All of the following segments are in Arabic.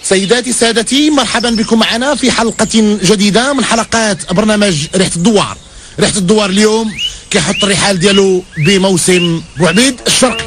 سيداتي سادتي، مرحبا بكم معنا في حلقة جديدة من حلقات برنامج ريحة الدوار. ريحة الدوار اليوم كيحط الرحال ديالو بموسم بوعبيد الشرقي.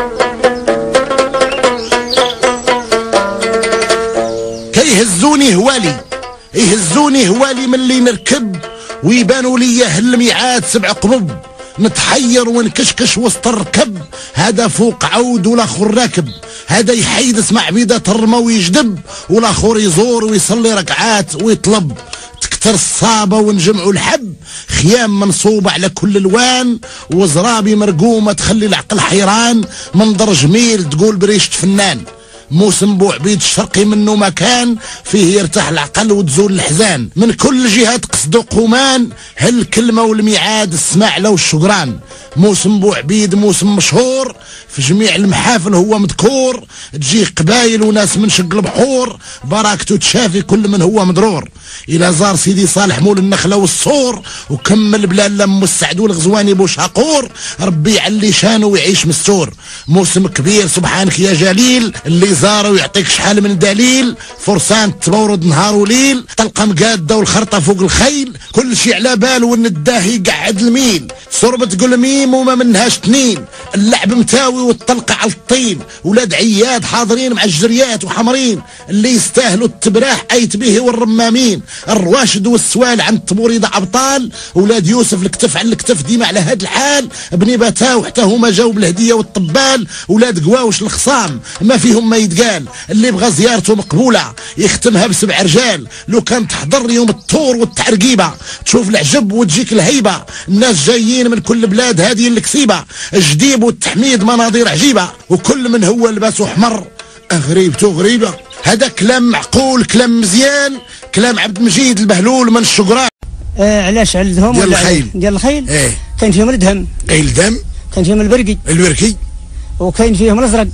يهزوني هوالي ملي نركب ويبانوا لي هالميعاد 7 قبب، نتحير ونكشكش وسط الركب، هذا فوق عود والاخر راكب، هذا يحيد اسمع عبيدة الرمى ويجدب، والاخر يزور ويصلي ركعات ويطلب. تكتر الصابة ونجمعوا الحب، خيام منصوبة على كل الوان، وزرابي مرقومة تخلي العقل حيران، منظر جميل تقول بريشة فنان. موسم بوعبيد الشرقي منه مكان فيه يرتاح العقل وتزول الحزان، من كل جهة تقصدوا قومان، هالكلمة والميعاد السماع له والشكران. موسم بوعبيد موسم مشهور في جميع المحافل، هو مذكور، تجي قبايل وناس من شق البحور، بركته تشافي كل من هو مضرور. الى زار سيدي صالح مول النخلة والصور، وكمل بلا لم السعد والغزواني بوشاقور، ربي يعلي شانه ويعيش مستور. موسم كبير سبحانك يا جليل، اللي زاره ويعطيك شحال من دليل، فرسان تبورد نهار وليل، طلقه مقاده والخرطه فوق الخيل، كل شي على باله والنداه يقعد الميل، صربة تقول ميم وما منهاش تنين، اللعب متاوي والطلقه على الطين، ولاد عياد حاضرين مع الجريات وحمرين، اللي يستاهلوا التبراح ايت به والرمامين، الرواشد والسوال عن الطبوريضه ابطال، ولاد يوسف الكتف على الكتف ديما على هاد الحال، بني باتاو حتى هما جاوا بالهديه والطبال، ولاد قواوش الخصام ما فيهم ما يتقال، اللي بغى زيارته مقبوله يختمها ب7 رجال، لو كان تحضر يوم الطور والتعرقيبه تشوف العجب وتجيك الهيبه، الناس جايين من كل بلاد هذه الكسيبه، الجديب والتحميد مناظير عجيبه، وكل من هو لباسه احمر غريبته غريبه. هذا كلام معقول، كلام مزيان، كلام عبد المجيد البهلول من الشقران. علاش علدهم ديال الخيل؟ ديال الخيل ايه كاين فيهم الدهم، الدم كاين فيهم البركي، وكاين فيهم الازرق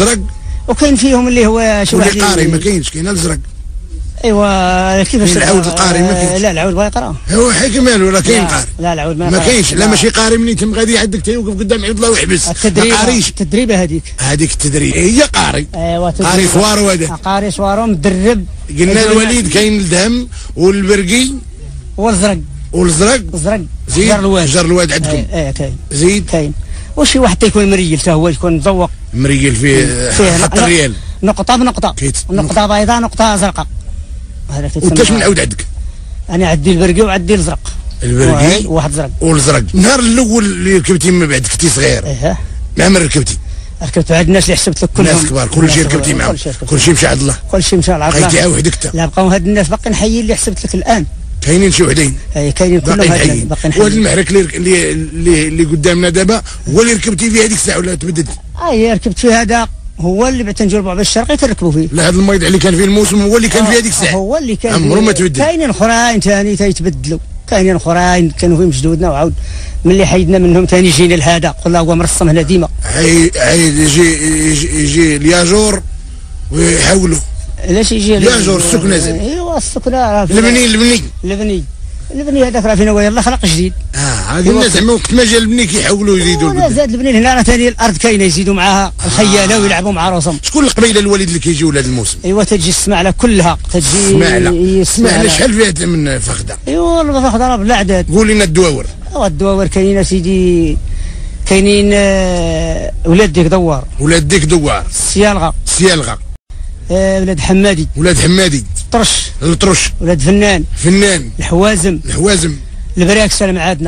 وكاين فيهم اللي هو شو اللي قاري ما كاينش، كاين الازرق. ايوا كيفاش العود القاري ما كاينش؟ لا العود بغا يقرا هو حكمان ولا كاين قاري؟ لا العود ما كاينش. لا ماشي قاري، منين تم غادي عندك تيوقف قدام عبد الله ويحبس. التدريبه هذيك التدريب هي قاري. ايوا قاري صوارو، هذا قاري صوارو مدرب. قلنا الوليد كاين الدهم والبرقي والزرق زيد جار الواد عندكم. كاين زيد كاين. وشي واحد تيكون مريل حتى هو يكون مزوق، مريل فيه حط الريال نقطه بنقطه، نقطه بيضاء نقطه زرقاء. هذا وانت شنو نعود عندك؟ انا عندي البرقي وعندي الزرق. البرقي واحد زرق والزرق. النهار الاول اللي ركبتي من بعد كنتي صغير، مع من ركبت مع الناس اللي حسبت لك كلهم، الناس كبار كل شيء ركبتي معهم، كل شيء مشى عند الله، كل شيء مشى على الله. بقيتي وحدك؟ لا بقاو هاد الناس باقي نحيي اللي حسبت لك الان، كاينين شي وحدين كاينين كلهم باقي نحيي. وهذا المحرك اللي قدامنا دابا هو اللي ركبتي فيه هذيك الساعه ولا تبدد؟ ركبت فيه هذا، هو اللي بعد تنجو البعبع الشرقي تركبوا فيه. لا هذا الميض اللي كان فيه الموسم هو اللي كان فيه هذيك الساعه، هو اللي كان عمره ما تبدل. كاينين اخرين ثاني تيتبدلوا، كاينين اخرين كانوا فيهم جدودنا وعاود ملي حيدنا منهم ثاني جينا لهذا، قلنا هو مرسم هنا ديما. يجي الياجور ويحولوا. علاش يجي الياجور السكنه؟ ايوا السكنه البني هذاك راه فينا يلاه خلق جديد. هذه الناس زعما وقت ما جا البني كيحولوا يزيدوا. لا زاد البني هنا راه ثاني الارض كاينه يزيدوا معاها الخياله ويلعبوا مع راسهم. شكون القبيله الوليد اللي كيجيو لهذا الموسم؟ ايوا تجي السماعله كلها، تجي السماعله شحال فيها من فخده؟ ايوا فخده راه بلا عدد. قول لنا الدواور. الدواور كاينين سيدي، كاينين ولاد ديك دوار، السيالغه، ولاد حمادي، الطرش، ولاد فنان، الحوازم، البراكس المعادنه،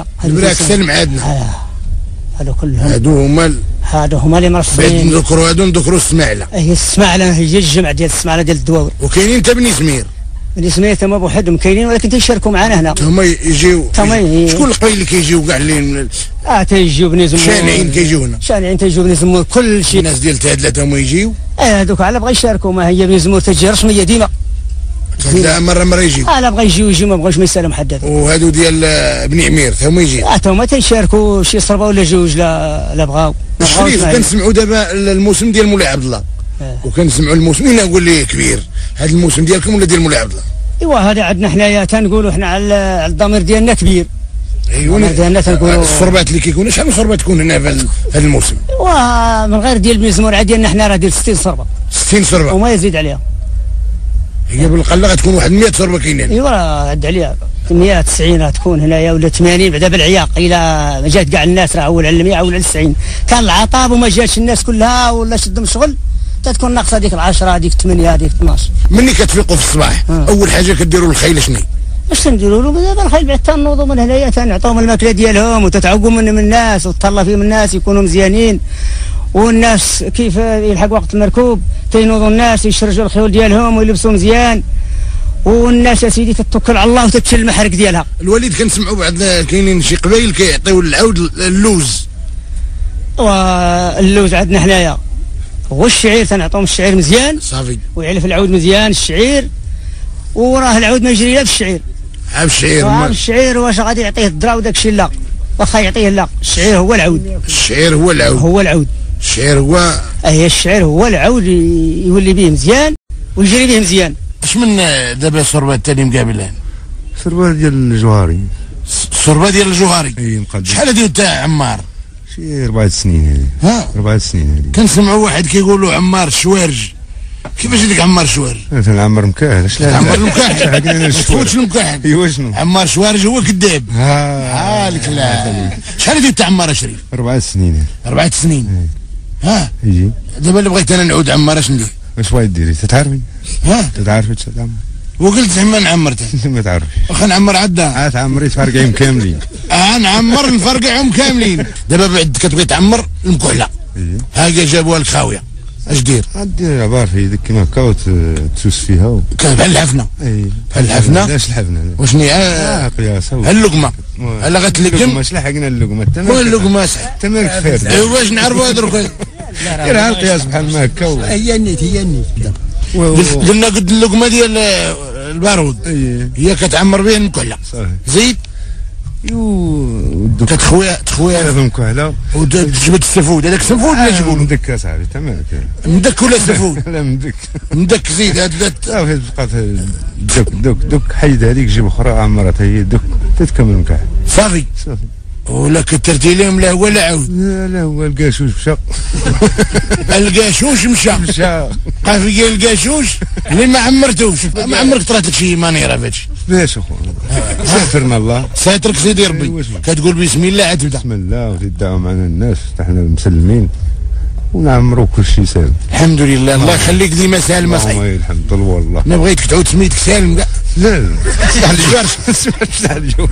هادو كلهم هادو هما اللي مرسمين. بعد نذكروا السماعله. هي السماعله هي الجمع ديال السماعله ديال الدواور. وكاينين حتى بني سمير تما بوحدهم كاينين، ولكن تيشاركوا معنا هنا. هما يجيو. شكون القبيل اللي كيجيو كاع اللي تيجيو بني زمور شانعين كيجيو هنا؟ تيجيو بني زمور كل شيء. الناس ديال تهدلات هما يجيو. هذوك على بغا يشاركوا، ما هي بني زمور تجي رسميه ديما. لا مرة يجيو. لا بغا يجيو ما بغاوش ما يسالوا محدد. وهادو ديال بني عمير هما يجيو. هما تيشاركوا شي صربه ولا جوج، لا بغاو. الشريف كنسمعوا دابا الموسم ديال مولاي عبد الله، وكنسمعوا الموسم، انا نقول لي كبير هذا الموسم ديالكم ولا ديال مولاي عبد الله؟ ايوا هذا عندنا حنايا تنقولوا حنا على الضمير ديالنا كبير. ايوا ديالنا تنقولوا الصربات اللي كيكون، شحال من صربه تكون هنا في هذا الموسم؟ ايوا من غير ديال بني زمور ديالنا حنا راه ديال 60 صربه. 60 صربه وما يزيد عليها. هي بالقله غتكون واحد 100 شربه كاينين. ايوا عد عليها 190 غتكون هنايا ولا 80 بعدا بالعياق الى ما جات كاع الناس راه اول على 100 ولا 90 كان العطاب وما جاتش الناس كلها ولا شدهم الشغل تتكون ناقصه ديك 10 ديك 8 ديك 12. مني كتفيقوا في الصباح اول حاجه كديروا للخيل شنو؟ اش كنديروا له دابا الخيل بعد تنوضوا من هنايا تنعطيهم الماكله ديالهم وتتعقوا من الناس وتطلع فيهم الناس يكونوا مزيانين والناس كيف يلحق وقت المركوب تينوضوا الناس يشرجوا الخيول ديالهم ويلبسوا مزيان والناس يا سيدي تتوكل على الله وتتشل المحرق ديالها. الوالد كنسمعوا بعض كاينين شي قبايل كيعطيو العود اللوز. واللوز عندنا حنايا والشعير تنعطيهم الشعير مزيان صافي ويعلف العود مزيان الشعير وراه العود ما يجري لا في الشعير. عاب الشعير عاب الشعير واش غادي يعطيه الدرا وداك الشيء لا واخا يعطيه لا الشعير هو العود. الشعير هو العود. هو العود. الشعير هو الشعير هو العود يولي به مزيان ويجري به مزيان. اش من دابا الشربات الثاني مقابلين؟ الشربات ديال الجوهري. الشربات ديال الجوهري. اي مقدم. شحال هادي تاع عمار؟ شي 4 سنين هادي. ها 4 سنين هادي. كنسمعوا واحد كيقولوا عمار الشوارج. كيفاش ديك عمار الشوارج؟ تنعمر مكاحل. اش لا عمار المكاحل. ما تفوتش المكاحل. ايوا شنو؟ عمار الشوارج هو كذاب. هالك لا. شحال هادي تاع عمار شريف؟ 4 سنين. 4 سنين. ها يجي دابا اللي بغيت انا نعود عمار اش ندير؟ واش بغيت ديري؟ تتعرفي؟ ها تتعرفي تعمر؟ وقلت زعما نعمر انت ما تعرفش. واخا نعمر عدا تعمري تفرقعيهم كاملين. نعمر نفرقعهم كاملين. دابا بعد كتبغي تعمر المكحله ها جابوها لك خاويه اش دير؟ دير عبار في يدك كيما هكا وتسوس فيها بحال الحفنه. بحال الحفنه. علاش الحفنه؟ وشنو قياسه اللقمه هلا غتلقم واش لحقنا اللقمه تمام. اللقمه تمام كفايه. ايوا واش نعرفوا هاد الركن ديرها القياس بحال ما هكا. هي النيت قلنا قد اللقمه ديال البارود هي كتعمر بها المكحله. زيد تخويها هذا مكحله وتجبد السفود. هذاك السفود اللي تقول مدك اصاحبي تمام. مدك ولا سفود؟ لا مدك. مدك زيد هاد صافي تبقى دك حيد هذيك جيب اخرى عمرتها هي دك تتكمل المكحل صافي. ولا كثرتي لهم لا هو لا عود. لا هو القاشوش مشى. القاشوش مشى قافيه القاشوش اللي ما عمرتوش. ما عمرك طرات لك شي مانيره فهادشي؟ باش اخويا ساترنا الله. ساترك سيدي ربي. كتقول بسم الله عاد تبدا. بسم الله وتدعوا معنا الناس حنا مسلمين ونعمروا كل شيء سالم. الحمد لله. الله يخليك ديما سالم اصاحبي. الحمد لله والله. انا بغيتك تعود سميتك سالم كاع. لا تفتح الجرش. تفتح الجو.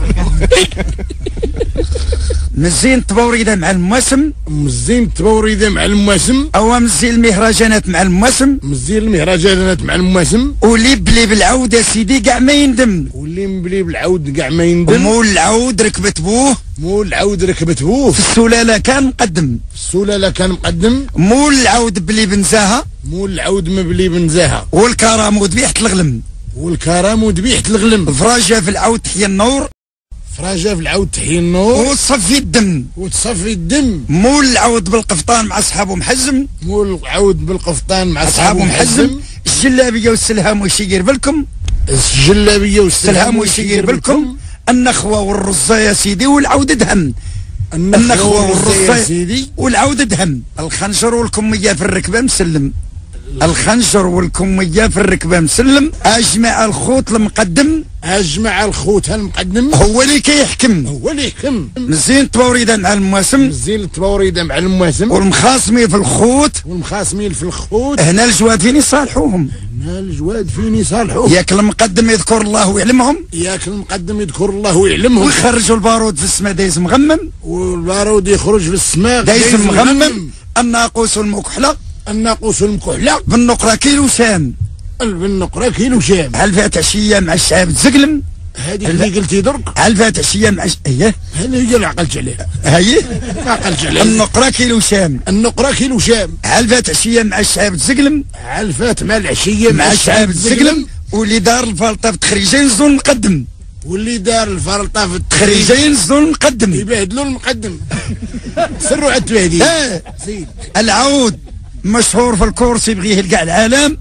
مزين التبوريده مع المواسم. مزين التبوريده مع المواسم. او مزين المهرجانات مع المواسم. مزين المهرجانات مع المواسم. واللي بلي بالعود سيدي كاع ما يندم. واللي مبلي بالعود كاع ما يندم. مول العود ركبت بوه. مول العود ركبت بوه. في السلاله كان مقدم. السلاله كان مقدم. مول العود بلي بنزاها. مول العود مبلي بنزاها. والكرام وذبيحه الغلم. والكرام وذبيحه الغلم. فراجه في العود تحيا النور. فراجه في العود تحيي النور. وتصفي الدم. وتصفي الدم. مول العود بالقفطان مع اصحابه محزم. مول العود بالقفطان مع اصحابه محزم. الجلابيه والسلهام ويشير بالكم. الجلابيه والسلهام ويشير بالكم. النخوه والرزه يا سيدي والعود دهم. النخوه والرزه يا سيدي والعود دهم. الخنجر والكميه في الركبه مسلم. الخنجر والكميه في الركبه مسلم. اجمع الخوت المقدم. اجمع الخوت المقدم. هو اللي كيحكم. هو اللي يحكم. مزين التبوريده مع المواسم. مزين التبوريده مع المواسم. والمخاصمين في الخوت. والمخاصمين في الخوت. هنا الجواد فين يصالحوهم. هنا الجواد فين يصالحوهم. ياك المقدم يذكر الله ويعلمهم. ياك المقدم يذكر الله ويعلمهم. ويخرجوا البارود في السماء دايز مغمم. والبارود يخرج في السماء دايز مغمم. الناقوس والمكحله. الناقوس والمكحله. بالنقره كيلو شام. بالنقره كيلو شام. هل فات عشيه مع الشعب تزقلم. هذه اللي قلتي درك. هل فات عشيه مع اييه هذه هي اللي عقلت عليها. هي ما عقلت عليها. النقره كيلو شام. النقره كيلو شام. هل فات عشيه مع الشعب تزقلم. هل فات مع العشيه مع الشعب تزقلم. واللي دار الفلطه في تخريجين زون المقدم. واللي دار الفلطه في تخريجين زون المقدم. يبهدلوا المقدم. سروا على التبهديل. زيد العود مشهور في الكورس يبغيه كاع العالم.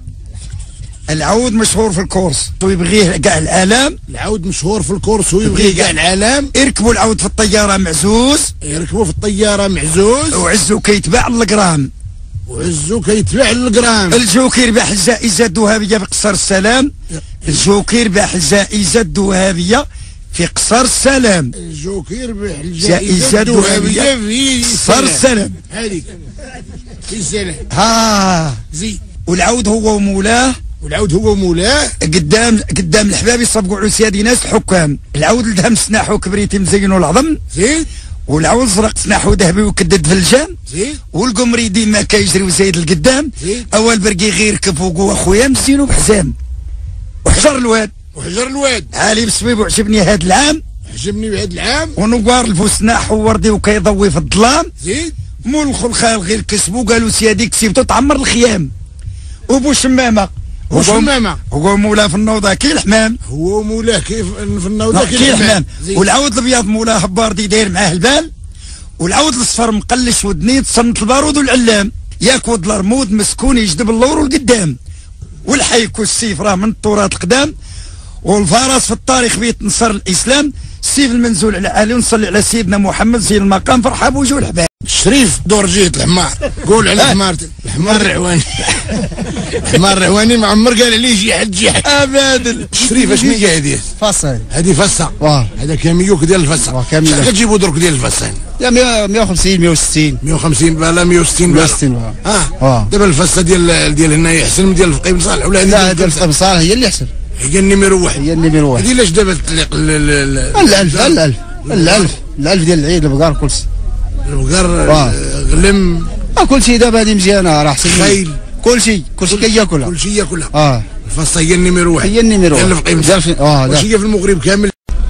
العود مشهور في الكورس ويبغيه كاع العالم. العود مشهور في الكورس ويبغيه كاع العالم. يركبوا العود في الطياره معزوز. يركبوا في الطياره معزوز. وعزو كيتباع الجرام. وعزو كيتباع للجرام. الجوكي ربح الجائزة الذهبية في قصر السلام. الجوكي ربح الجائزة الذهبية في قصر السلام. الجوكي ربح الجائزة الذهبية في قصر السلام. هذيك في السلام. زين. والعود هو ومولاه. قدام الحباب يصبقوا على سيادي ناس الحكام. العود الدهم سناحو كبريتي مزين والعظم. زين. والعود الزرق سناحو ذهبي وكدد في الجام. زين. والقمري ديما كيجري وزايد القدام. زين. اول برقي غير كفوق اخويا مزينو بحزام. وحجر الواد. عالي بسبيب وعجبني هاد العام. ونقار الفسناح ووردي وكيضوي في الظلام. زين. مول الخلخال غير كسبو قالوا سيادي كسبتو تعمر الخيام. وبو شمامه هو مولاه في النوضه كي الحمام. كيف في النوضه كي الحمام. والعود الابيض مولاه باردي داير معاه البال. والعود الصفر مقلش ودنيت صمت البارود والعلام. ياكود الرمود مسكون يجذب اللور والقدام. والحيك والسيف راه من التراث القدام. والفرس في التاريخ بيت نصر الاسلام. السيف المنزول على علي ونصلي على سيدنا محمد سيد المقام فرحه بوجوه الحباب. شريف دور جهة الحمار. قول على الحمار. الحمار الرعواني. الحمار الرعواني ما عمر قال عليه جي حد ابدا. شريف اش ميجا هذه؟ فصل. هذه فصه. هذا كاميوك ديال الفصه. شحال كتجيبوا درك ديال الفصه؟ يا 150 160. 150 بلا 160 بلا. 160 دابا الفصه ديال هنايا احسن من ديال الفقيه صالح ولا؟ لا ديال الفقيه صالح هي اللي احسن. هي النميرو واحد. هذه علاش دابا تطلق الألف ديال العيد البقار كلشي. البقار غلم كلشي دابا هذه مزيانه راه احسن. خيل كلشي كياكلها. الفصه هي النميرو واحد. ديال الفقيه. واش هي في المغرب كامل؟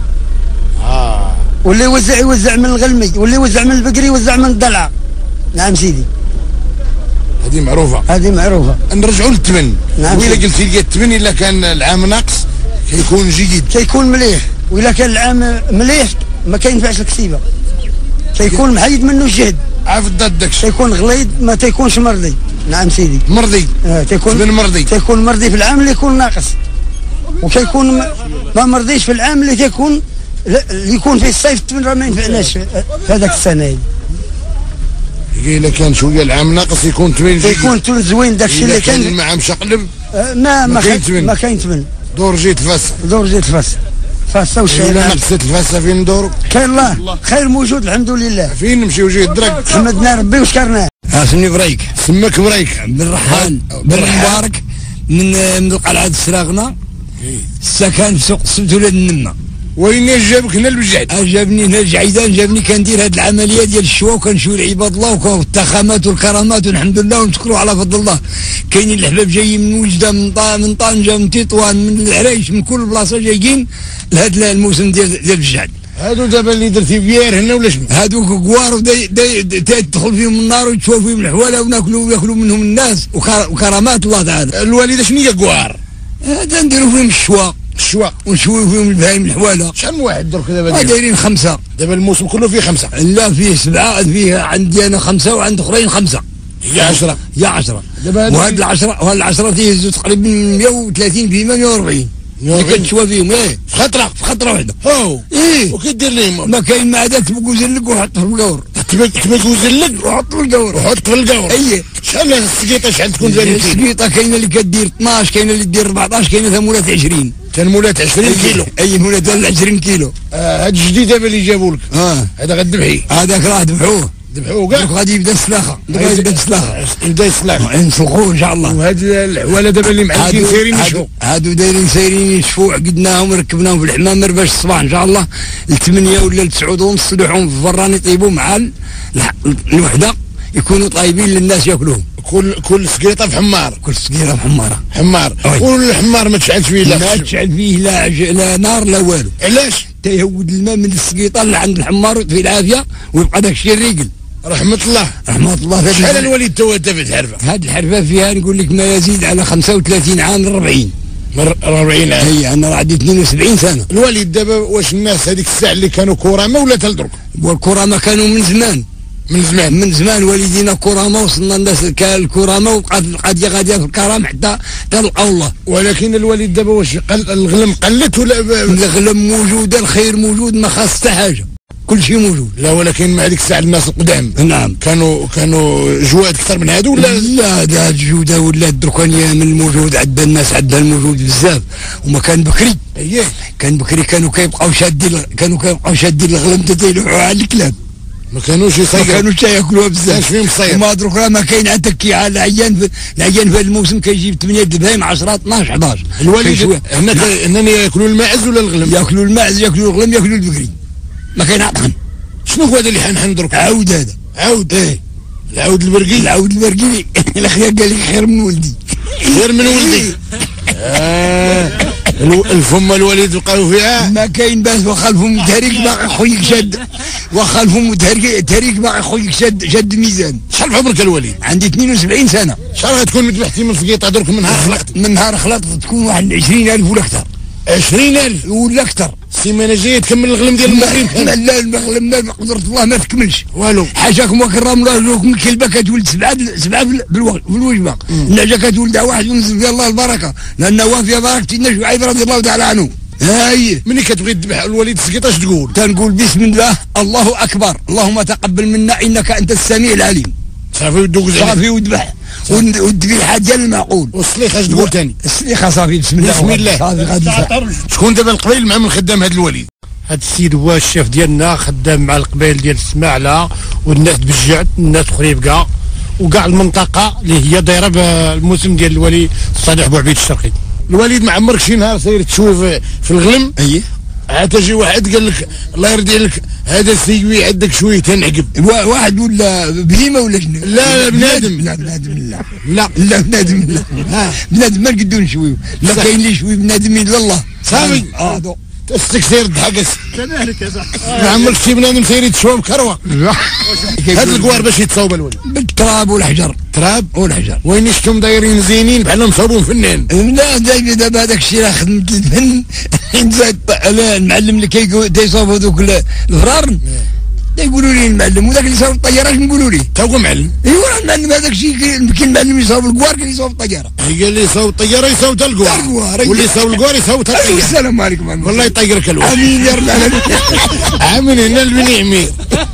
واللي يوزع من الغلمي، واللي يوزع من البقري، يوزع من الضلعه. نعم سيدي. هذه معروفه. نرجعوا للثمن. نعم. وإلا قلتي لي الثمن الا كان العام ناقص كيكون جيد. كيكون مليح، وإلا كان العام مليح ما كينفعش الكتيبه. كيكون محيد منه الجهد. عارف ضد داكشي. كيكون غليظ ما تيكونش مرضي. نعم سيدي. مرضي. تيكون مرضي. تيكون مرضي في العام اللي يكون ناقص. وكيكون ما مرضيش في العام اللي تيكون اللي يكون فيه الصيف الثمن راه ما ينفعناش في هذاك السنه. إلا كان شويه العام ناقص يكون ثمن جيد. يكون ثمن زوين داكشي اللي كان المعام شقلب. ما كاين ثمن. دور جيت الفصه. فاسه والشيء. إلا نقصت الفاسه فين ندورو؟ كاين الله خير موجود الحمد لله. فين نمشيو جهه الدرك؟ حمدنا ربي وشكرناه. اسمي بريك. سماك بريك. بن رحان مبارك من القلعه السراغنه. السكن في سوق السبت ولاد النمه. وين جابك هنا لبجعد؟ جابني هنا لجعيدان. جابني كندير هذه العمليه ديال الشوا وكنشوي لعباد الله والتخامات والكرامات والحمد لله ونشكروا على فضل الله. كاينين الحباب جايين من وجده من طنجه من تطوان من العرايش من كل بلاصه جايين لهذا الموسم ديال بجعد. هادو دابا اللي درتي بيار هنا ولا شنو؟ هادوك كوار تدخل فيهم النار وتشوف فيهم الحواله وناكلوا وياكلوا منهم الناس وكرامات الله تعالى. الوالده شنو هي كوار؟ هذا نديروا فيهم الشوا ونشويو فيهم البهايم الحواله. شحال من واحد درك دابا؟ دايرين 5. دابا الموسم كله فيه 5؟ لا فيه 7. فيه عندي انا 5 وعند اخرين 5. هي 10. وهاد العشرة تيهزوا تقريبا 130 في 140 اللي كتشوى فيهم. في خطره واحده. وكدير لهم ما كاين ما عاد تبقى وزلق وحط في القور. تبقى وزلق وحط في القور. شحال السقيطه شحال تكون دايره؟ السقيطه كاينه اللي كدير 12، كاينه اللي دير 14، كاينه ثمولات 20. تنمولات 20 كيلو. مولات 20 كيلو. هاد الجديد دابا اللي جابوا لك هذا غتذبحيه. هذاك راه ذبحوه كاع. غادي يبدا السلاخه. يبدا السلاخه. نسلخوه ان شاء الله. وهاد الحواله دابا اللي معلقين سايرين يشفوا. هادو دايرين سايرين يشفوا. عقدناهم وركبناهم في الحمامر باش الصباح ان شاء الله 8 ولا 9 ونص يلوحوهم في الفران يطيبوا مع الوحده يكونوا طايبين للناس ياكلوهم. كل سقيطه في حمار. كل سقيطه في حمار. والحمار ما تشعلش فيه لا نار لا والو. علاش؟ تيهود الماء من السقيطه اللي عند الحمار في العافيه ويبقى داك الشيء الريقل. رحمه الله. شحال الوليد تو في الحرفه؟ هذه الحرفه فيها نقول لك ما يزيد على 35 عام ل 40. 40 عام. هي انا عندي 72 سنه. الوالد دابا واش الناس هذيك الساعه اللي كانوا كرامه ولا تلدرك؟ والكرامه كانوا من زمان والدينا كرامه. وصلنا الناس الكرامه وبقات القضيه غاديه في الكرامه حتى لقاو الله. ولكن الوالد دابا واش الغلم قلت ولا؟ الغلم موجوده، الخير موجود، ما خاص حتى حاجه. كل شيء موجود. لا ولكن مع ديك الساعه الناس القدام نعم كانوا جواد اكثر من هادو ولا؟ لا دا الجوده ولا الدركانيه من الموجود عند الناس عندها الموجود بزاف. وما كان بكري اييه كان بكري كانوا كيبقاو شادين الغلم تيلوحوا على الكلاب. ما كانوش ما يصيروا كانوش ياكلوها كانش بزاف. فيهم صيد. وما دروك راه ما كاين عندك كي على العيان في الموسم كيجيب 8 البهايم 10 12 11. الوالد هنا ياكلوا الماعز ولا الغلم؟ ياكلوا الماعز ياكلوا الغلم ياكلوا البكري. ما كاين عطحن. شنو هو هذا اللي حنحن درك؟ عاود هذا عاود ايه العود البرقي. العود البرقي الاخير قال لي خير من ولدي. خير من ولدي. الفم الوليد بقاو فيها ما كاين باس وخلفهم تهريك باقي خويك شد وخلفهم تهريك باقي خويك شد الميزان. شحال في عمرك الوليد؟ عندي 72 سنه. شحال غتكون مذبحتي من سقيطه درك من نهار خلقت؟ من نهار خلقت تكون واحد 20,000 ولا اكثر. 20,000 ولا اكثر. السيمانه الجايه تكمل الغلم ديال المغرب. لا المغلم ما بقدرة الله ما تكملش والو. حاشاكم وكرم راجلكم الكلبه كتولد سبعه بالوجبه. النعجه كتولدها واحد ونزل فيها الله البركه لان وافيه بركه سيدنا شعيب رضي الله تعالى عنه. هاي ملي كتبغي تذبح الوليد السقيطه اش تقول؟ تنقول بسم الله الله اكبر اللهم تقبل منا انك انت السميع العليم. صافي ودوق صافي وذبح والذبيحه ديال المعقول. والسليخه اش تقول ثاني؟ السليخه صافي بسم الله بسم الله. صافي غادي. شكون دابا القبيل مع من خدام هذا الوليد؟ هذا السيد هو الشيف ديالنا خدام مع القبائل ديال السماعله والناس بجعت الناس خريبكا وكاع المنطقه اللي هي دايره بالموسم ديال الولي صالح بوعبيد الشرقي. الوليد ما عمرك شي نهار سير تشوي في الغلم؟ اييه عاد تجي واحد قال لك الله يرضي عليك هذا السيوي عندك شويه تنعقب. واحد ولا بهيمه ولا شنو؟ لا بنادم. لا بنادم لا بنادم لا بنادم ما نقدروا نشويو. لا كاين اللي يشوي بنادم الا الله. صافي تستكثر الضحك. كذلك يا صاحبي ما عمرك شي بنادم سير تشوى بكروه. هاد الكوار باش يتصاوب الوليد بالتراب والحجر. تراب والحجر وين شفتهم دايرين زينين بحالهم صابون فنان. لا دابا هذاك الشيء راه خدمة الفن. المعلم اللي تيصاوب هذوك الفرارن يقولوا لي المعلم وذاك اللي صاوب الطياره اش نقولوا ليه؟ تا هو معلم. ايوا المعلم هذاك الشيء كاين المعلم اللي يصاوب الكوار كاين يصاوب الطياره. هي اللي يصاوب الطياره يصاوب تا الكوار واللي يصاوب الكوار يصاوب تا الطياره. السلام عليكم. والله يطيرك الوالد. امين يا رب العالمين. عامل هنا البني عمير.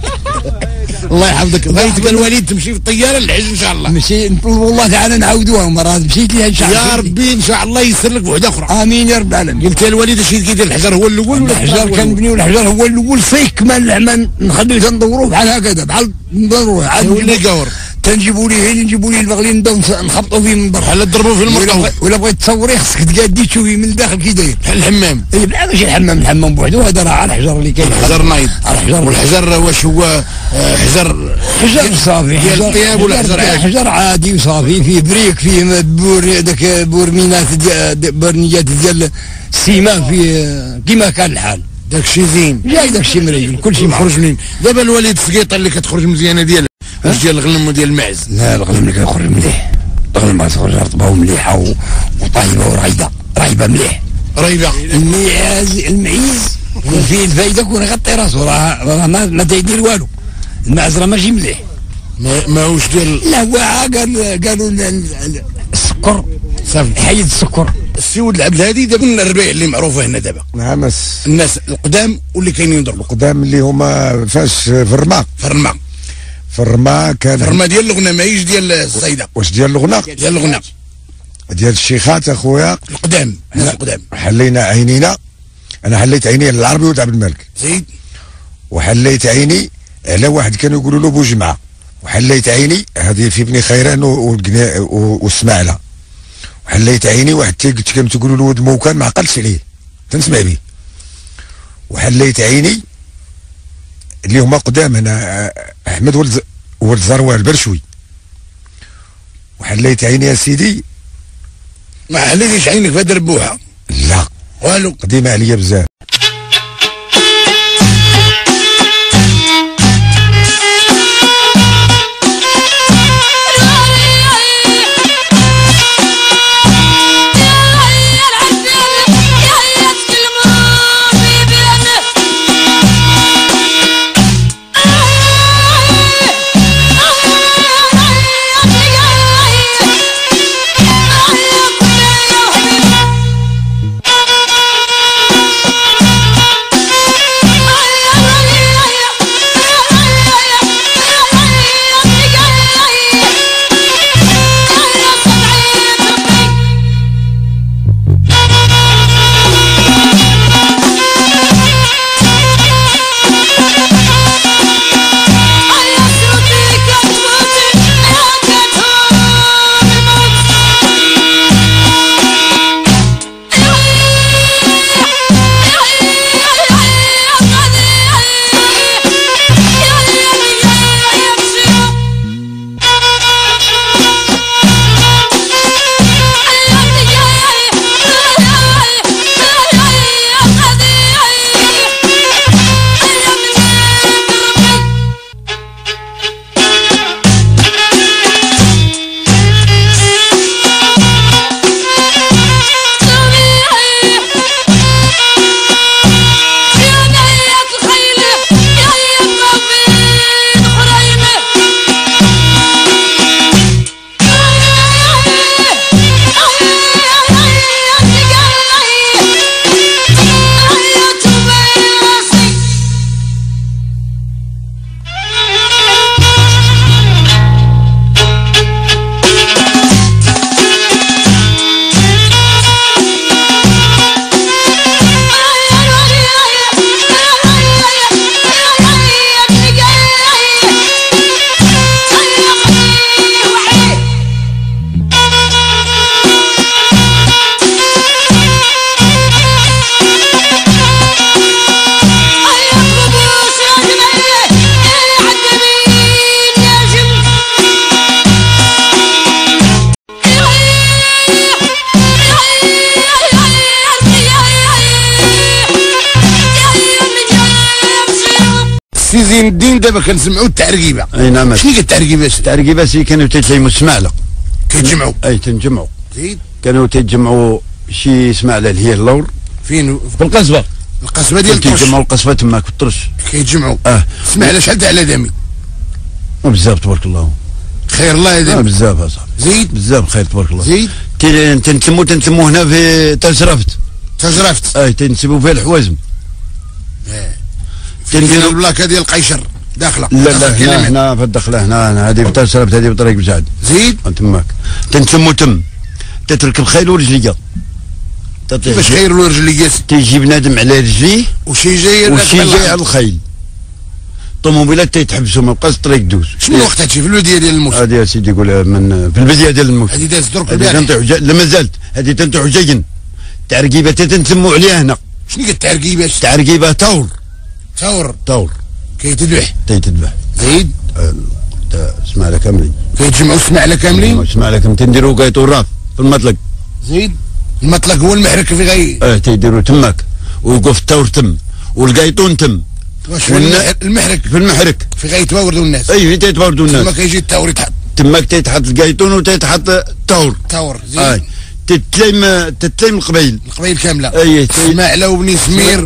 الله يحفظك. بغيتك الوليد تمشي في الطياره للحج ان شاء الله. مشي نطلب الله تعالى نعاودوها مرة مشيت لها ان شاء الله. يا ربي ان شاء الله ييسر لك وحده اخرى. امين يا رب العالمين. قلت يا الوليد اش كيدير الحجر هو الاول ولا الحجر كنبنيو الحجر هو الاول فيك كمان العمل نخليه تندوروه بحال هكذا بحال ندوروه عاد ولا يقور تنجيبوا ليه نجيبوا ليه البغلين نبداو نخبطوا فيه من برا بحال تضربوا في المطور. ولا بغيت تصوريه خصك تقادي تشوفيه من الداخل كي داير بحال الحمام. اي بلا ماشي الحمام بوحدو هذا راه على الحجر اللي كاين. الحجر نايض. الحجر والحجر واش هو حجر صافي ديال الطياب ولا حجر عادي؟ حجر عادي وصافي فيه بريك فيه بور داك بورمينات بورنيات ديال السيمان فيه كيما كان الحال. داكشي زين جاي داكشي مريجل كلشي يخرج منين. دابا الوليد السقيطه اللي كتخرج مزيانه ديالها واش ديال الغلم وديال المعز؟ لا الغلم اللي كيخرج مليح. الغلم كتخرج رطبه ومليحه وطيبه رايبه مليح. رايبه. المعيز فيه الفايده كون يغطي راسو راه ما تيدير والو. المعز راه ماشي مليح. ما هوش ديال. لا هو قالوا السكر صافي حيد السكر. السيود العبد الهادي دابا من الربيع اللي معروفه هنا دابا. نعم الناس القدام واللي كاينين يضربوا. القدام اللي هما فاش في الرما. في الرما كان. في الرما ديال الغنى ماهيش ديال الصيده. واش ديال الغنى؟ ديال الغنى. ديال الشيخات اخويا. القدام الناس القدام. حلينا عينينا. انا حليت عيني للعربي وتاع عبد الملك. زيد. وحليت عيني على واحد كانوا يقولوا له بوجمعه. وحليت عيني هذه في بني خيران والسماعله. وحليت عيني واحد كانوا تقولوا له ولد موكان ما عقلتش عليه تنسمع به. وحليت عيني اللي هما قدام هنا احمد ولد زروال البرشوي. وحليت عيني يا سيدي. ما حليتيش عينك في هاد الربوحه؟ لا والو قديمه عليا بزاف. سي زين الدين دابا كنسمعوا التعرقيبه. اي نعم. شنو هي التعرقيبه؟ التعرقيبه سي كانوا تيتلايموا السماعله كيتجمعوا. اي تنجمعوا. زيد. كانوا تيتجمعوا شي سماعله اللي هي اللور فين؟ في القصبه. القصبه ديال الطرش. كيتجمعوا القصبه تماك في الطرش. كيتجمعوا. سماعله شحال تاع على دامي؟ بزاف تبارك الله. خير الله يديم. بزاف اصاحبي. زيد. بزاف خير تبارك الله. زيد. تنتموا هنا في تجرفت. تجرفت. تنسبوا فيها الحوازم. تنديروا البلاكه ديال قيشر داخله. لا هنا في الدخله هنا هذه في تجرفت هذه بطريق مساعد. زيد. تماك تنتموا تتركب خيل ورجليه. كيفاش خير ورجليه؟ تيجي بنادم على رجليه وشي جاي على الخيل. الطوموبيلات تيتحبسوا ما بقاش الطريق دوز. شنو الوقت هادشي في البدايه ديال الموسم؟ هذه يا سيدي يقول من في البدايه ديال الموسم. هذه دازت درك لا مازالت هذه تنتعو جايين. التعرقيبه تنسموا عليها هنا. شنو هي التعرقيبه؟ التعرقيبه تور كيتذبح. زيد. سماعله كاملين. كيتجمعوا السماعله كاملين. تنديروا قيطو راف في المطلق. زيد. المطلق هو المحرك في غي. تيديروا تماك ويوقف التور تم والقيطون تم. واش المحرك في المحرك في غيتواوردوا الناس. اي تيتواوردوا الناس. تما كيجي التور يتحط. تماك تيتحط القيطون وتيتحط التور. زيد. تتلايم القبائل كامله. اي اسماعيله وبني سمير.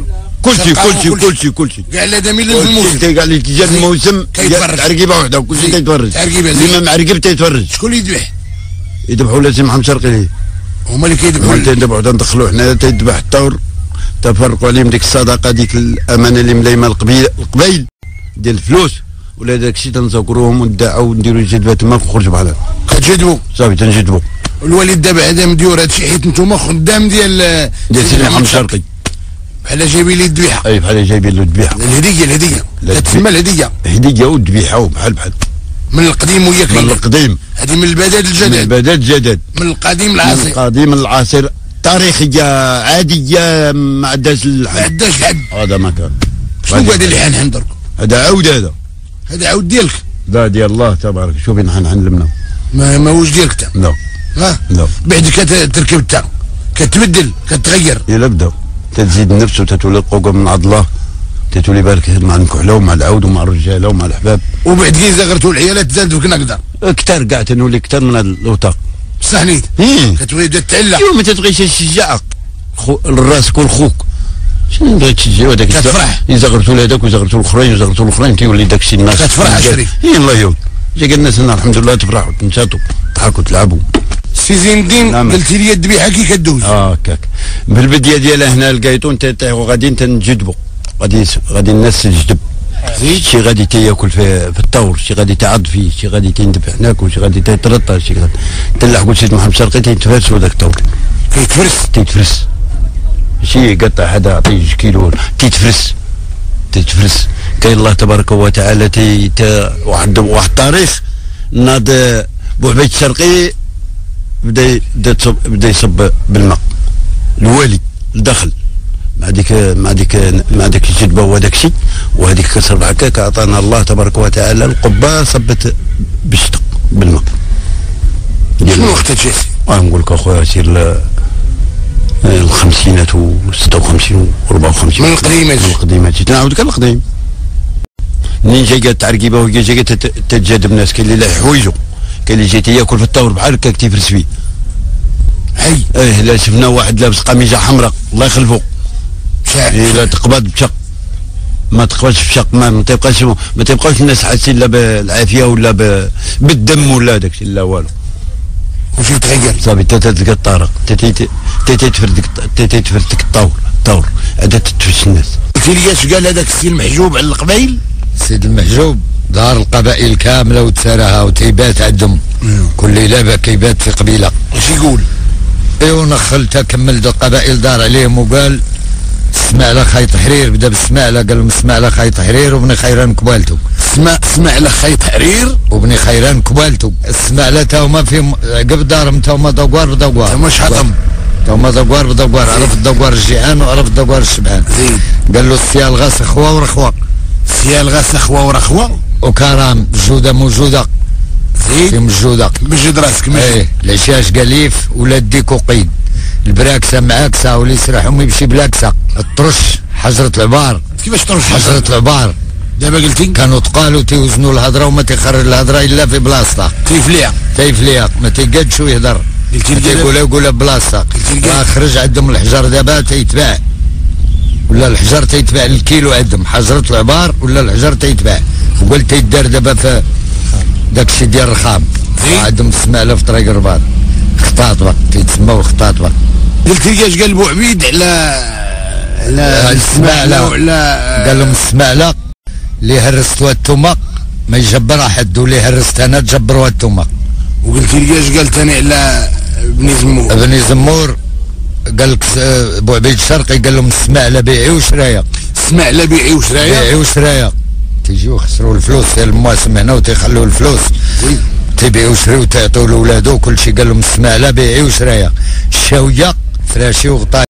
كلشي كاع الادمي اللي في الموسم. كاع اللي تيجي الموسم كيتفرج. تعرقيبه وحده وكلشي تيتفرج. اللي ما معرقب تيتفرج. شكون اللي يذبح؟ يذبحوا لازم محمد شرقي. هما اللي كيذبحوا. تندبحوا تندخلوا حنا تيذبح الثور. تفرقوا عليهم ديك الصدقه ديك الامانه اللي ملايمه القبائل ديال الفلوس ولا داك الشيء تنذكروهم وندعوا ونديروا جدوى تما ونخرجوا بحالها. كتجدبوا صافي تنجدبوا. الوالد دابا هذا مديور هادشي حيت نتوما خدام ديال سيدي محمد شرقي. بحال جايبين ليه الذبيحه. اي بحال جايبين له الذبيحه. الهديه تسمى الهديه. هديه والذبيحه بحال من القديم وياك. من القديم. هذه من البدات الجدد. من القديم العصر. تاريخيه عاديه ما عندهاش الحد. هذا ما كان. شنو هذا اللي حنحن درك؟ هذا عود هذا عود ديالك؟ لا ديال الله تبارك. شوفي نحن لمنا. ماهوش ديالك انت؟ لا. لا. بعد كتركب انت كتبدل كتغير. يلا بدا تزيد النفس وتتولي القوه من عند الله. تتولي بالك مع الكحله ومع العود ومع الرجاله ومع الاحباب. وبعد كي زغرتوا العيالات زادوا فيك اكثر. اكثر كاع تنولي اكثر من هذا الوثاق. بصح نيت. كتولي تبدا تعلق. ما تبغيش تشجعك راسك والخوك. شنو بغيت تشجع هذاك كتفرح. يزغرتوا لهذاك ويزغرتوا الاخرين تيولي داك الشيء الناس كتفرح عشري. الله يهون. جا الناس الحمد لله تفرحوا تنشاطوا تضحكوا تلعبوا. سي زين الدين قلتي لي الذبيحه كي كدوز. هكاك بالبديه ديالها هنا القيطون غاديين تنجدبوا غادي الناس تجدب. شي غادي تياكل في الطور، شي غادي تعض فيه، شي غادي تندبح هناك وشي غادي تيترطى، شي تلحقوا سيد محمد شرقي تيتفرسوا ذاك الطور. تيتفرس ماشي قطع هذا عطيه 2 كيلو تيتفرس. كاين الله تبارك وتعالى واحد التاريخ ناض بوعبيد الشرقي بدا يصب بالماء الوالي الداخل مع ديك الجدبه وهذاك الشيء وهذيك كسر هكاك عطانا الله تبارك وتعالى القبه صبت بالشتق بالماء. شنو وقت جاتي؟ نقول لك اخويا سير الخمسينات و 56 و 54 من القديمات تنعاود كان القديم. منين جا التعرقيبه وهي جا تتجاذب الناس. كاين اللي لا حوايجو كاين اللي جاي تياكل في الطور بحال هكاك تيفرس فيه. لا شفنا واحد لابس قميجه حمراء الله يخلفو لا تقبض بشق ما تقبضش بشق ما تبقاش الناس حاسين لا بالعافيه ولا بالدم ولا داك الشيء لا والو. وش يتغير؟ صافي تلقى الطارق تتفردك الطور عاد تتفش الناس. قلتي لي اش قال هذاك السي المحجوب على القبائل؟ السيد المحجوب دار القبائل كامله وتسارها وتيبات عندهم كل ليله كيبات في قبيله. واش يقول؟ ايوا نخلتها كمل القبائل دار عليهم وقال اسماعيله خيط حرير. بدا بالاسماعيله قال لهم اسماعيله خيط حرير وبني خيران كبالتو. اسماعيله خيط حرير وبني خيران كبالتو. اسماعيله تا هما فيهم قبل دارهم تا هما دوار بدوار. تا مش حطم تا هما دوار بدوار. عرف الدوار الجيعان وعرف الدوار الشبعان. قال له السيال غاس اخوه ورخوه. سيال غاس اخوه ورخوه وكرام جوده موجوده. في مجوده مجد راسك ايه العشاش قليف ولا ديكو قيد. البراكسه معاكسه واللي يسرح امي يمشي بلاكسه. الطرش حجره العبار. كيفاش طرش؟ حجره العبار دابا قلتي كانوا تقالوا تيوزنوا الهضره وما تيخرج الهضره الا في بلاصتها. تيفليها ما تيقادش ويهضر. يقولها بلاصتها. خرج عندهم الحجر دابا تيتباع، ولا الحجر تيتباع الكيلو عندهم، حجرة العبار ولا الحجر تيتباع، وقلت تيدار دابا في داكشي ديال الرخام. عندهم السماله في طريق الرباط، خطاطبه تيتسماو الخطاطبه. قلت لي اش قال بوعبيد على السماله، قال لهم السماله اللي هرستوها التومه ما يجبرها حد، واللي هرست انا تجبروها التومه. وقلت لي اش قال ثاني على بني زمور قال لك بوعبيد الشرقي قال لهم السماله بيعي وشرايه. السماله بيعي وشرايه تيجيو يخسروا الفلوس ديال المواسم هنا وتيخلوا الفلوس تيبيعوا ويشريو وتعطيو لولادو كل شيء. قال لهم السماله بيعي وشرايه، الشاويه فراشي وغطاء.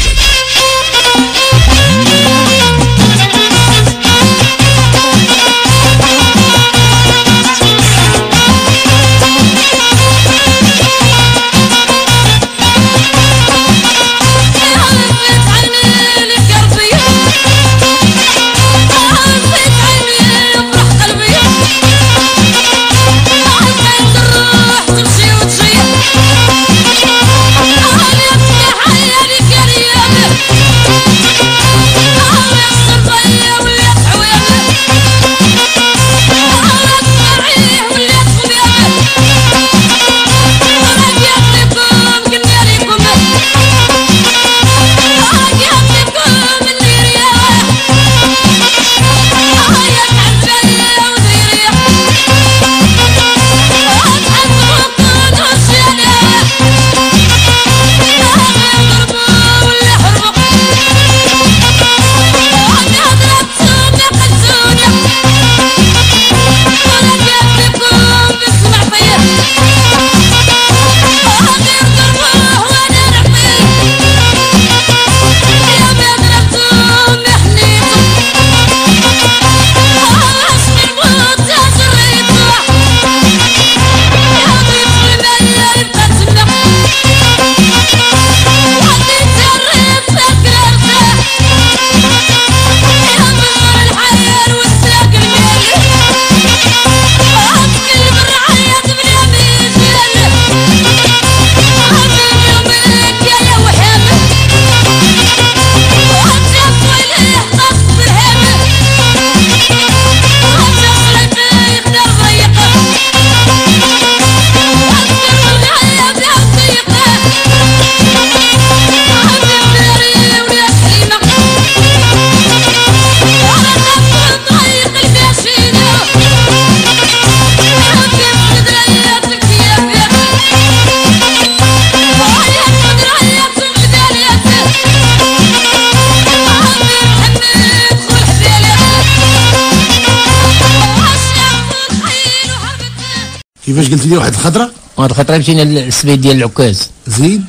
كيفاش قلت لي واحد الخضره؟ واحد الخطره مشينا للسبيت ديال العكاز. زين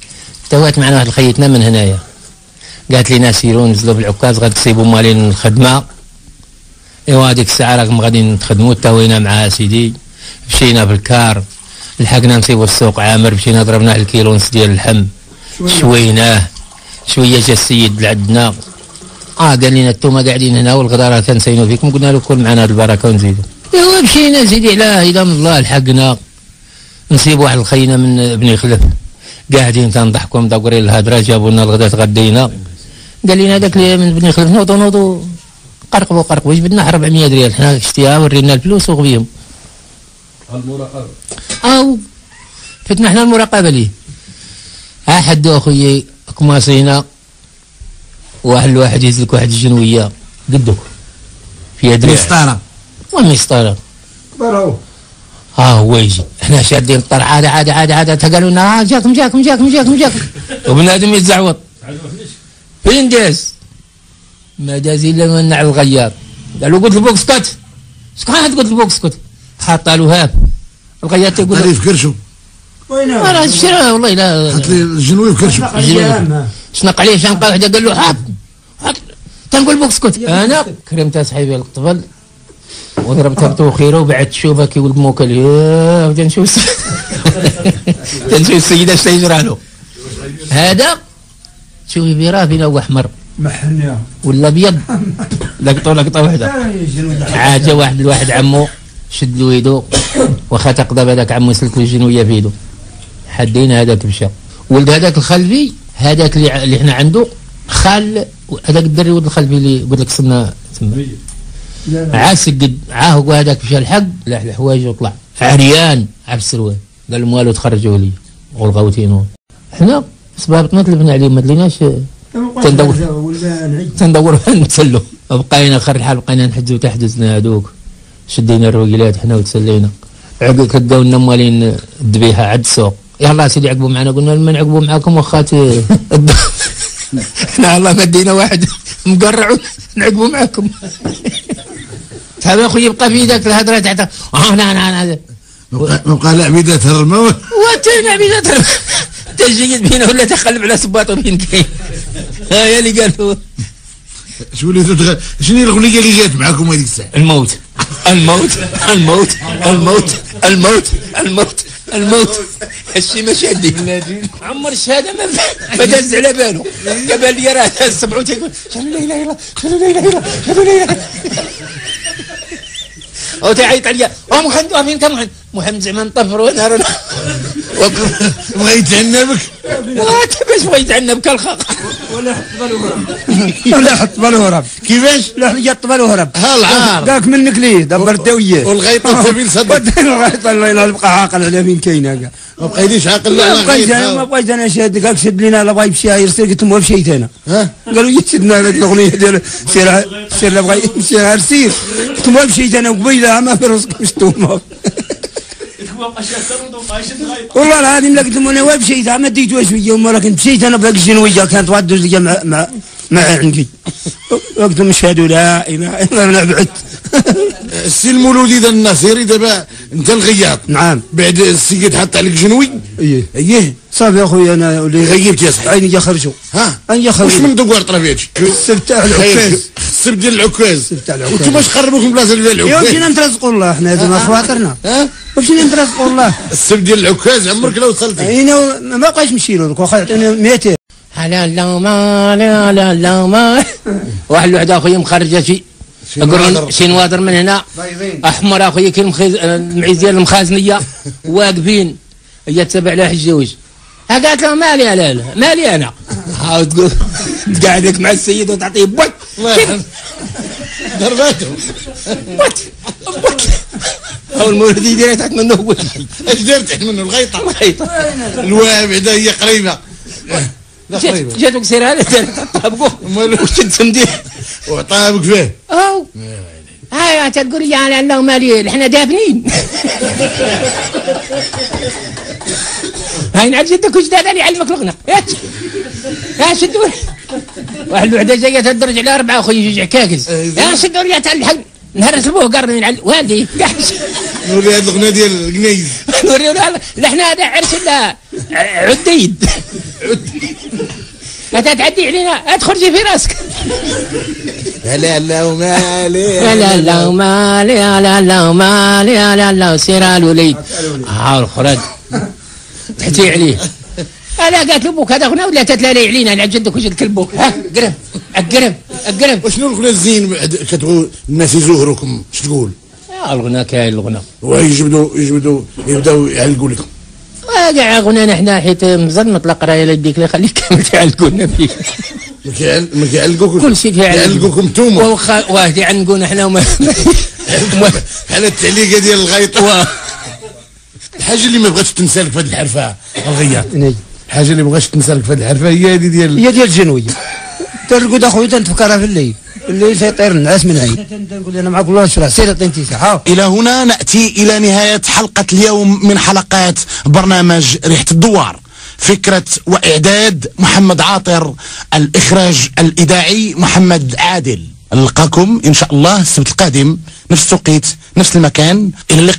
توات معنا واحد الخيتنا من هنايا، قالت لنا سيروا نزلوا في العكاز غادي تصيبوا مالين الخدمه. ايوا هذيك الساعه راكم غادي نخدموا، تاوينا معها سيدي. مشينا في الكار، لحقنا نصيبوا السوق عامر، مشينا ضربنا الكيلو ونص ديال اللحم، شويناه شويه. جا السيد لعندنا قال لنا انتوما قاعدين هنا والغداره كنسينوا فيكم، قلنا له كون معنا البركه ونزيدوا. ايوا مشينا سيدي على اذا من الله، لحقنا نصيب واحد الخينا من بني خلف، قاعدين تنضحكوا مدورين الهضره، جابوا لنا الغداء تغدينا. قال لنا هذاك اللي من بني خلف نوضوا قرقبوا جبدنا 400 ريال، حنا شتيها ورينا الفلوس وغبيهم. المراقبه فتنا حنا المراقبه ليه. حدو اخويا كماسينا واحد يهزلك واحد الجنويه قدك فيها درع مسطره ومسطره برافو. هو يجي احنا شادين الطرح عاد قالوا لنا جاكم وبنادم يتزعوط. فين داز؟ ما داز الا منع الغيار. قالوا قلت لبوك اسكت قلت لبوك اسكت، حاط له هاب الغيار تيقول له في كرشو وين راه الشرا والله لا حط لي الجنوي في كرشو شنق عليه شنقه وحده قال له حط تنقول بوك اسكت. انا كرمت صاحبي الطفل وضربتها بتوخيره وبعد تشوفها كيقول موكل ياه تنشوف السيده اش تيجرى له. هذا شوفي براه بينا هو احمر محنيه ولا ابيض لقطه وحده. عاد واحد عمو شد له يدو واخا تقضى هذاك عمو سلك له الجنويه في يدو، حدينا هذاك مشى. ولد هذاك الخلفي هذاك اللي حنا عنده خال هذاك الدري ولد الخلفي اللي قلت لك صرنا تما عاد سقد عاهو هذاك مشى الحق لاح الحوايج وطلع عريان عب السروال قال لهم والو تخرجوا لي والغوتين. حنا سبابطنا تلفنا عليهم ما دليناش تندور نتسلوا. بقينا اخر الحال بقينا نحجزوا تحجزنا هذوك شدينا الرويلات حنا وتسلينا. عقب كداو لنا موالين الذبيحه عند السوق يلا سيدي عقبوا معنا قلنا لما نعقبوا معاكم واخات حنا والله ما دينا واحد مقرع نعقبوا معاكم. هذا اخويا يبقى في ذاك الهضره تاع انا بقى لعبيده ترمى وتين لعبيده ترمى تجيد بينا ولا تقلب على صباطه بين كاين. ها يا اللي قال شنو الاغنيه اللي جات معاكم هذيك الساعه؟ الموت الموت الموت الموت الموت الموت الموت هالشي ما شادي عمر الشهاده ما داز على باله قبل لي راه السبعو تيقول شنو لا اله الا الله شنو لا اله الا الله شنو لا اله او تعيط عليا محمد فين كان محمد زعما نطفر ونهار بغا يتعنبك باش بغا يتعنبك الخاق ولا حط بالو هرب كيفاش؟ لا حط بالو هرب ها العار داك منك ليه دبرت وياه والغيطه سبيل صدق الغيطه الله يبقى عاقل على فين كاينه كاع ما بقيتيش عاقل لا ما بقيت انا شاد قالك شد لينا لا بغا يمشي يرسل قلت له ما مشيت انا قالوا يشدنا هذه الاغنيه ديال سير لا بغا يمشي سير قلت له ما مشيت انا وقبيله ما في راسك مشتومه والله العظيم لا قلت لهم انا وين مشيت ما ديتوها شويه ولكن مشيت انا بهاك الجنويه كانت واحد دوز ليا مع عندي قلت لهم اشهدوا لا اله الا الله بعدت. السي المولودي ذا الناصري دابا انت الغياط. نعم. بعد السيد حط عليك جنوي. ايه صافي اخويا انا اللي غيبت يا صاحبي. عيني خرجوا. عيني خرجوا. واش من دوار طرا في هادشي؟ السب تاع العكاز. السب ديال العكاز. السب تاع العكاز. وانتم واش خربوكم البلاصه ديال العكاز؟ مشينا نترزقوا الله حنا هذوما خواطرنا. مشينا نترزقوا الله. السب ديال العكاز عمرك لا وصلتي. انا ما بقاش نمشي له واخا يعطينا 200. لا لا ما لا لا لا ما واحد الوحده اخويا مخرجه شي نوادر من هنا احمر اخويا كاين المعيز ديال المخازنيه واقفين هي تتبع لها حجوج. قالت له مالي لا مالي انا عاود تقول تقعدك مع السيد وتعطيه بوك ضرباته بوك هو المولودي ديالها تحت منه هو اش دار تحت منه الغيطه الواه بعدا هي قريبه جاتك سير هذا طابقوه وشد سمديه وطابق فيه هاي تقول لي انا لا مالي احنا دافنين هاي نعرف جدك وش دار اللي يعلمك الغنى يا شدوا واحد الوحده جايه تدرج على 4 اخويا يجي عكاكز يا شدوا لي تاع الحق نهار اسبوع قرن والدي كحش نوري هذه الاغنيه ديال القنيز نوري لا احنا هذا عرس لا عديد لا تعدي علينا ادخل في راسك لا لا ومالي لا لا ومالي لا لا ومالي لا لا سير الوليد الخرج تحتي عليه انا قالت لابوك هذا هنا ولا تتلالي علينا على جدك وجد كلبوك قرب اقرب وشنو الغنى الزين كتبغوا الناس يزوروكم اش تقول؟ الغنى كاين الغنى يبداو يعلقوا لكم كاع غنانا حنا حيت مزال مطلق راه يديك اللي خليك كامل تعلقونا فيه ما كيعلقوكم كل شيء كيعلقوكم نتوما واه يعنقونا حنا على التعليقه ديال الغيطه الحاجه اللي ما بغاتش تنسالك في هذه الحرفه الغياط الحاجه اللي ما بغاتش تنسالك في هذه الحرفه هي هذه ديال الجنويه ترقد اخويا تنتفكرها في الليل تيطير الناس من عين نقول انا معك والله شرا سير عطيني ساعه. الى هنا ناتي الى نهايه حلقه اليوم من حلقات برنامج ريحه الدوار. فكره واعداد محمد عاطر، الاخراج الاذاعي محمد عادل. نلقاكم ان شاء الله السبت القادم نفس التوقيت نفس المكان. الى اللقاء.